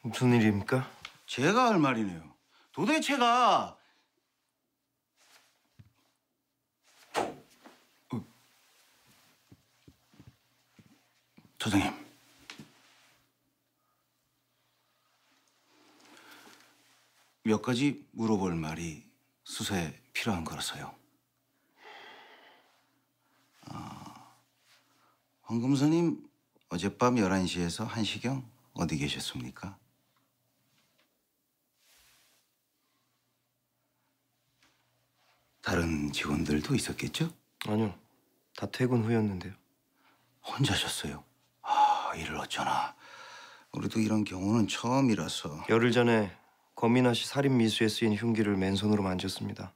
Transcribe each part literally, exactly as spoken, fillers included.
무슨 일입니까? 제가 할 말이네요. 도대체가 어. 소장님, 몇 가지 물어볼 말이 수사에 필요한 거라서요. 아, 황 검사님 어젯밤 열한 시에서 한 시경 어디 계셨습니까? 다른 직원들도 있었겠죠? 아니요. 다 퇴근 후였는데요. 혼자셨어요? 아, 이를 어쩌나. 우리도 이런 경우는 처음이라서. 열흘 전에 권민아 씨 살인 미수에 쓰인 흉기를 맨손으로 만졌습니다.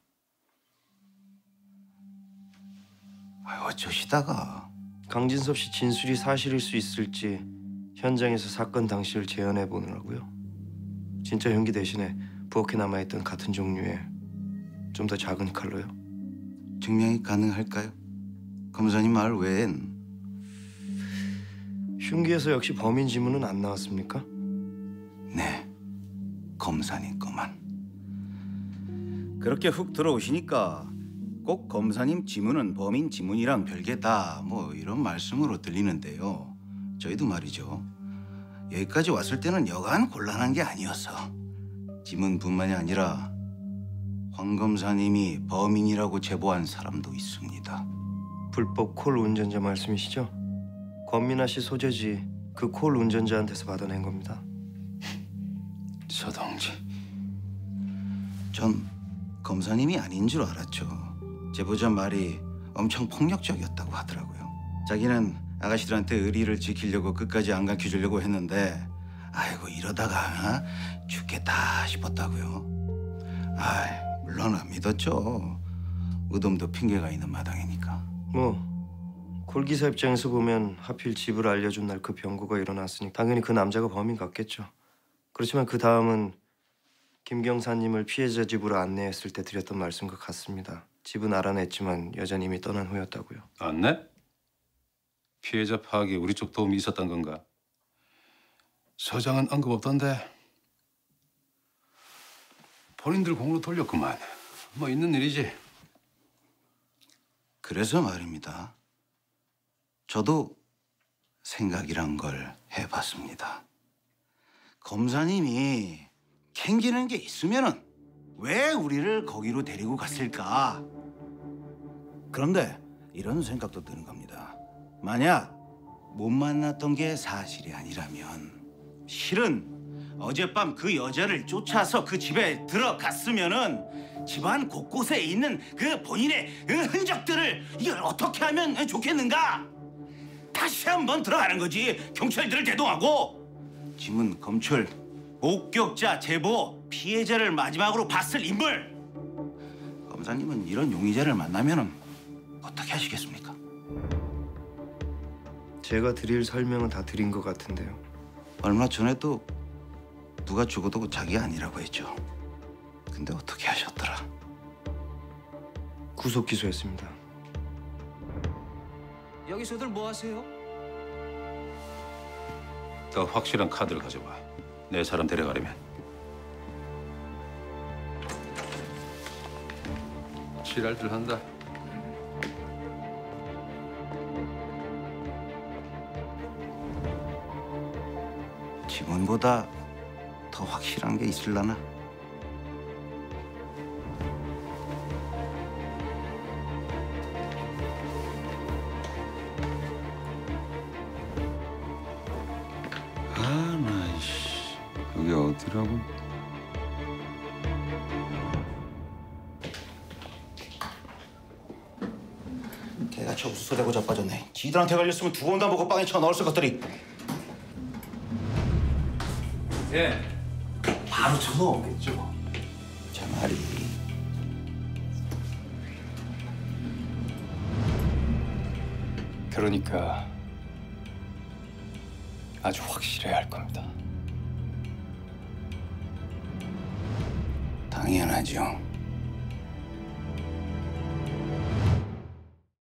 아, 어쩌시다가. 강진섭 씨 진술이 사실일 수 있을지 현장에서 사건 당시를 재현해 보느라고요. 진짜 흉기 대신에 부엌에 남아있던 같은 종류의 좀 더 작은 칼로요. 증명이 가능할까요? 검사님 말 외엔. 흉기에서 역시 범인 지문은 안 나왔습니까? 네, 검사님 거만. 그렇게 훅 들어오시니까 꼭 검사님 지문은 범인 지문이랑 별개다 뭐 이런 말씀으로 들리는데요. 저희도 말이죠. 여기까지 왔을 때는 여간 곤란한 게 아니어서 지문뿐만이 아니라 황 검사님이 범인이라고 제보한 사람도 있습니다. 불법 콜 운전자 말씀이시죠? 권민아 씨 소재지 그 콜 운전자한테서 받아낸 겁니다. 서 동지, 전 검사님이 아닌 줄 알았죠. 제보자 말이 엄청 폭력적이었다고 하더라고요. 자기는 아가씨들한테 의리를 지키려고 끝까지 안 가르쳐주려고 했는데 아이고 이러다가 어? 죽겠다 싶었다고요. 아, 물론 안 믿었죠. 의dom도 핑계가 있는 마당이니까. 뭐 콜 기사 입장에서 보면 하필 집을 알려준 날 그 병고가 일어났으니 당연히 그 남자가 범인 같겠죠. 그렇지만 그 다음은 김 경사님을 피해자 집으로 안내했을 때 드렸던 말씀과 같습니다. 집은 알아냈지만 여전히 이미 떠난 후였다고요. 안내? 피해자 파악에 우리 쪽 도움이 있었던 건가? 서장은 언급 없던데. 본인들 공으로 돌렸구만. 뭐 있는 일이지. 그래서 말입니다. 저도 생각이란 걸 해봤습니다. 검사님이 캥기는 게 있으면은 왜 우리를 거기로 데리고 갔을까? 그런데 이런 생각도 드는 겁니다. 만약 못 만났던 게 사실이 아니라면 실은 어젯밤 그 여자를 쫓아서 그 집에 들어갔으면은 집안 곳곳에 있는 그 본인의 흔적들을 이걸 어떻게 하면 좋겠는가? 다시 한번 들어가는 거지. 경찰들을 대동하고 지문 검출, 목격자 제보, 피해자를 마지막으로 봤을 인물. 검사님은 이런 용의자를 만나면은 어떻게 하시겠습니까? 제가 드릴 설명은 다 드린 것 같은데요. 얼마 전에도 누가 죽어도 자기가 아니라고 했죠. 근데 어떻게 하셨더라? 구속 기소했습니다. 여기서들 뭐 하세요? 더 확실한 카드를 가져와. 내 사람 데려가려면. 지랄들 한다. 지문보다 더 확실한 게 있을라나? 아, 나 이씨, 여기 어디라고? 걔가 저수소대고 자빠졌네. 지들한테 걸렸으면 두 번도 안 보고 빵에 쳐 넣었을 것들이. 예. 바로 쳐 넣었겠죠. 제 말이. 그러니까 아주 확실해야 할 겁니다. 당연하죠.